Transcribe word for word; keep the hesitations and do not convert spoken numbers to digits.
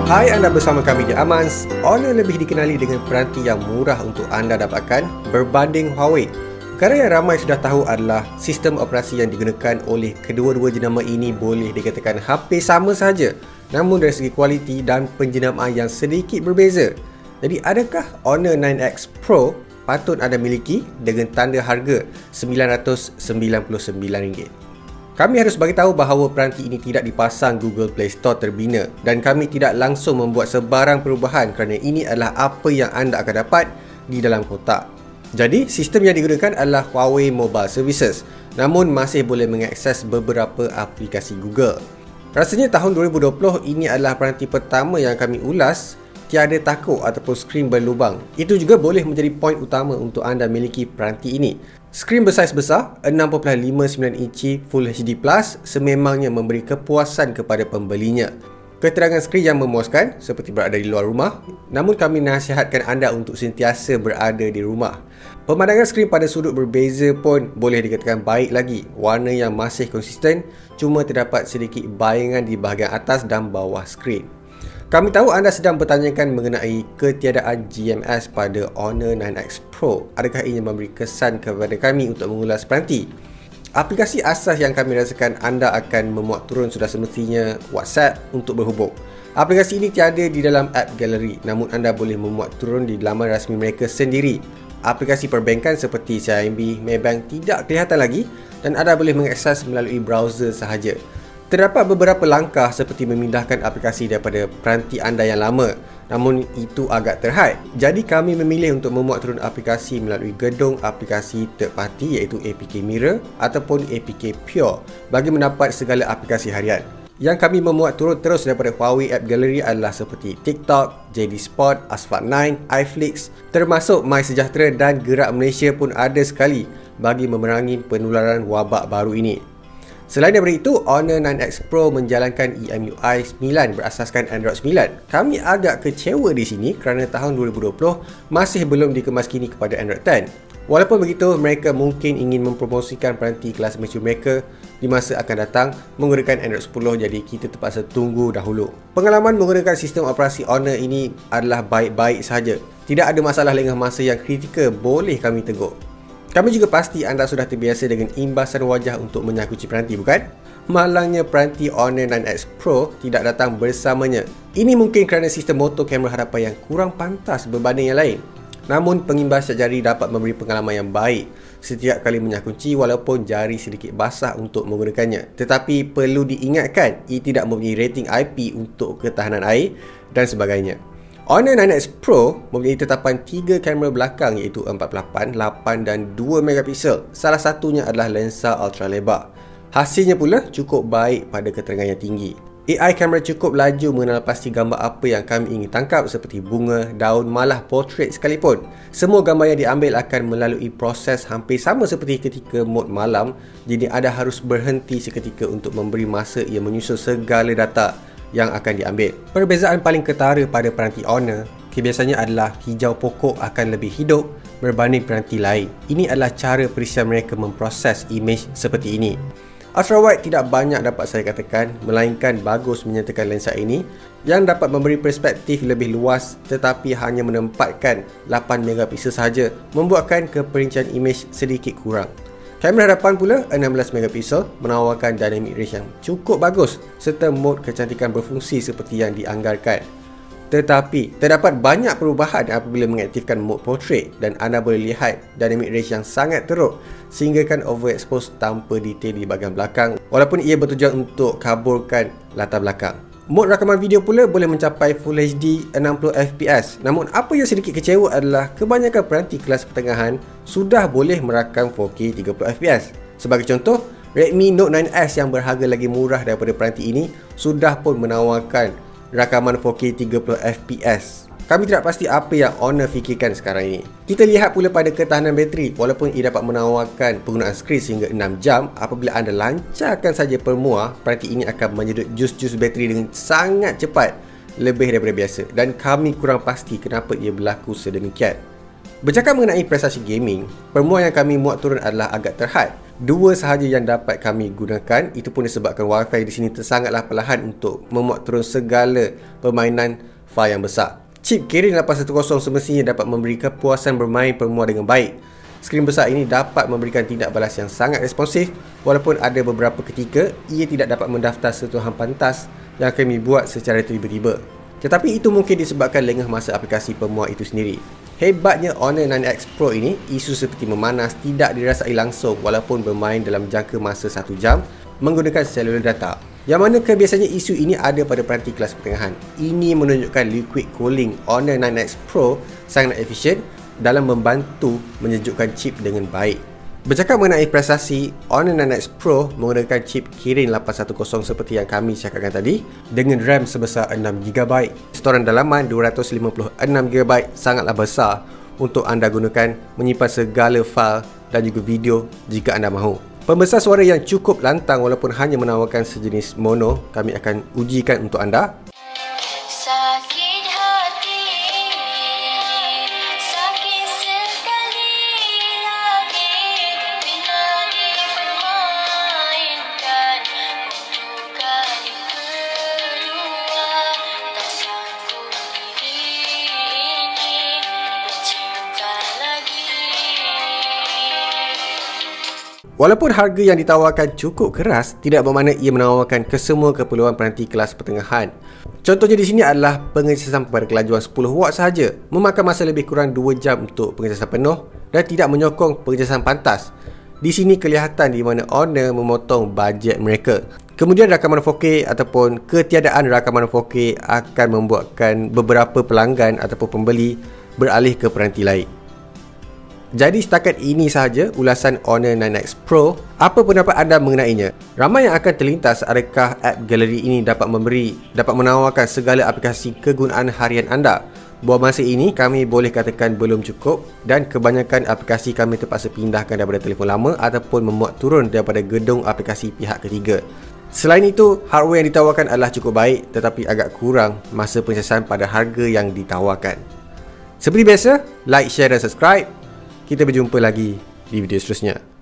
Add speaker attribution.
Speaker 1: Hai, anda bersama kami di Amans. Honor lebih dikenali dengan peranti yang murah untuk anda dapatkan berbanding Huawei. Perkara yang ramai sudah tahu adalah sistem operasi yang digunakan oleh kedua-dua jenama ini boleh dikatakan hampir sama sahaja, namun dari segi kualiti dan penjenamaan yang sedikit berbeza. Jadi adakah Honor nine X Pro patut anda miliki dengan tanda harga sembilan ratus sembilan puluh sembilan ringgit? Kami harus bagi tahu bahawa peranti ini tidak dipasang Google Play Store terbina dan kami tidak langsung membuat sebarang perubahan kerana ini adalah apa yang anda akan dapat di dalam kotak. Jadi, sistem yang digunakan adalah Huawei Mobile Services, namun masih boleh mengakses beberapa aplikasi Google. Rasanya tahun dua ribu dua puluh ini adalah peranti pertama yang kami ulas tiada takuk ataupun skrin berlubang. Itu juga boleh menjadi poin utama untuk anda miliki peranti ini. Skrin bersaiz besar enam perpuluhan lima sembilan inci Full H D Plus sememangnya memberi kepuasan kepada pembelinya. Keterangan skrin yang memuaskan seperti berada di luar rumah, namun kami nasihatkan anda untuk sentiasa berada di rumah. Pemandangan skrin pada sudut berbeza pun boleh dikatakan baik lagi. Warna yang masih konsisten, cuma terdapat sedikit bayangan di bahagian atas dan bawah skrin. Kami tahu anda sedang bertanyakan mengenai ketiadaan G M S pada Honor nine X Pro. Adakah ini memberi kesan kepada kami untuk mengulas peranti? Aplikasi asas yang kami rasakan anda akan memuat turun sudah semestinya WhatsApp untuk berhubung. Aplikasi ini tiada di dalam App Gallery, namun anda boleh memuat turun di laman rasmi mereka sendiri. Aplikasi perbankan seperti C I M B, Maybank tidak kelihatan lagi dan anda boleh mengakses melalui browser sahaja. Terdapat beberapa langkah seperti memindahkan aplikasi daripada peranti anda yang lama, namun itu agak terhad. Jadi kami memilih untuk memuat turun aplikasi melalui gedung aplikasi third party iaitu A P K Mirror ataupun A P K Pure bagi mendapat segala aplikasi harian. Yang kami memuat turun terus daripada Huawei App Gallery adalah seperti TikTok, J D Sport, Asphalt nine, iFlix, termasuk MySejahtera dan Gerak Malaysia pun ada sekali bagi memerangi penularan wabak baru ini. Selain daripada itu, Honor nine X Pro menjalankan E M U I sembilan berasaskan Android sembilan. Kami agak kecewa di sini kerana tahun dua ribu dua puluh masih belum dikemaskini kepada Android ten. Walaupun begitu, mereka mungkin ingin mempromosikan peranti kelas mature mereka di masa akan datang menggunakan Android sepuluh, jadi kita terpaksa tunggu dahulu. Pengalaman menggunakan sistem operasi Honor ini adalah baik-baik sahaja. Tidak ada masalah lengah masa yang kritikal boleh kami tegur. Kami juga pasti anda sudah terbiasa dengan imbasan wajah untuk menyakuci peranti, bukan? Malangnya peranti Honor nine X Pro tidak datang bersamanya. Ini mungkin kerana sistem motor kamera hadapan yang kurang pantas berbanding yang lain. Namun pengimbas jari dapat memberi pengalaman yang baik setiap kali menyakuci walaupun jari sedikit basah untuk menggunakannya. Tetapi perlu diingatkan, ia tidak mempunyai rating I P untuk ketahanan air dan sebagainya. Honor nine X Pro mempunyai tetapan tiga kamera belakang iaitu empat puluh lapan, lapan dan dua megapiksel. Salah satunya adalah lensa ultra lebar. Hasilnya pula cukup baik pada keterangan yang tinggi. A I kamera cukup laju mengenal pasti gambar apa yang kami ingin tangkap seperti bunga, daun, malah portrait sekalipun. Semua gambar yang diambil akan melalui proses hampir sama seperti ketika mod malam, jadi anda harus berhenti seketika untuk memberi masa ia menyusul segala data yang akan diambil. Perbezaan paling ketara pada peranti Honor kebiasaannya adalah hijau pokok akan lebih hidup berbanding peranti lain. Ini adalah cara perisian mereka memproses imej seperti ini. Ultrawide tidak banyak dapat saya katakan, melainkan bagus menyatakan lensa ini yang dapat memberi perspektif lebih luas tetapi hanya menempatkan lapan megapiksel sahaja, membuatkan keperincian imej sedikit kurang. Kamera hadapan pula enam belas megapiksel menawarkan dynamic range yang cukup bagus serta mod kecantikan berfungsi seperti yang dianggarkan. Tetapi terdapat banyak perubahan apabila mengaktifkan mod portrait dan anda boleh lihat dynamic range yang sangat teruk sehinggakan overexpose tanpa detail di bahagian belakang walaupun ia bertujuan untuk kaburkan latar belakang. Mod rakaman video pula boleh mencapai Full H D enam puluh F P S. Namun apa yang sedikit kecewa adalah kebanyakan peranti kelas pertengahan sudah boleh merakam four K tiga puluh F P S. Sebagai contoh, Redmi Note nine S yang berharga lagi murah daripada peranti ini sudah pun menawarkan rakaman four K tiga puluh F P S. Kami tidak pasti apa yang Honor fikirkan sekarang ini. Kita lihat pula pada ketahanan bateri. Walaupun ia dapat menawarkan penggunaan skrin sehingga enam jam, apabila anda lancarkan saja permuah, peranti ini akan menyedut jus-jus bateri dengan sangat cepat, lebih daripada biasa, dan kami kurang pasti kenapa ia berlaku sedemikian. Bercakap mengenai prestasi gaming, permuah yang kami muat turun adalah agak terhad. Dua sahaja yang dapat kami gunakan, itu pun disebabkan Wi-Fi di sini sangatlah perlahan untuk memuat turun segala permainan file yang besar. Chip Kirin lapan satu kosong semestinya dapat memberi kepuasan bermain permua dengan baik. Skrin besar ini dapat memberikan tindak balas yang sangat responsif, walaupun ada beberapa ketika ia tidak dapat mendaftar sentuhan pantas yang kami buat secara tiba-tiba. Tetapi itu mungkin disebabkan lengah masa aplikasi pemuat itu sendiri. Hebatnya Honor nine X Pro ini, isu seperti memanas tidak dirasai langsung walaupun bermain dalam jangka masa satu jam menggunakan seluler data. Yang mana biasanya isu ini ada pada peranti kelas pertengahan. Ini menunjukkan liquid cooling Honor nine X Pro sangat efisien dalam membantu menyejukkan chip dengan baik. Bercakap mengenai prestasi, Honor nine X Pro menggunakan chip Kirin lapan satu kosong seperti yang kami cakapkan tadi dengan RAM sebesar enam giga byte. Storan dalaman dua ratus lima puluh enam giga byte sangatlah besar untuk anda gunakan menyimpan segala file dan juga video jika anda mahu. Pembesar suara yang cukup lantang walaupun hanya menawarkan sejenis mono, kami akan ujikan untuk anda. Walaupun harga yang ditawarkan cukup keras, tidak bermakna ia menawarkan kesemua keperluan peranti kelas pertengahan. Contohnya di sini adalah pengecasan pada kelajuan sepuluh watt sahaja, memakan masa lebih kurang dua jam untuk pengecasan penuh dan tidak menyokong pengecasan pantas. Di sini kelihatan di mana Honor memotong bajet mereka. Kemudian rakaman empat K ataupun ketiadaan rakaman empat K akan membuatkan beberapa pelanggan ataupun pembeli beralih ke peranti lain. Jadi setakat ini sahaja ulasan Honor nine X Pro. Apa pendapat anda mengenainya? Ramai yang akan terlintas adakah app galeri ini dapat memberi, dapat menawarkan segala aplikasi kegunaan harian anda. Buat masa ini kami boleh katakan belum cukup dan kebanyakan aplikasi kami terpaksa pindahkan daripada telefon lama ataupun memuat turun daripada gedung aplikasi pihak ketiga. Selain itu, hardware yang ditawarkan adalah cukup baik tetapi agak kurang masa pengecasan pada harga yang ditawarkan. Seperti biasa, like, share dan subscribe. Kita berjumpa lagi di video seterusnya.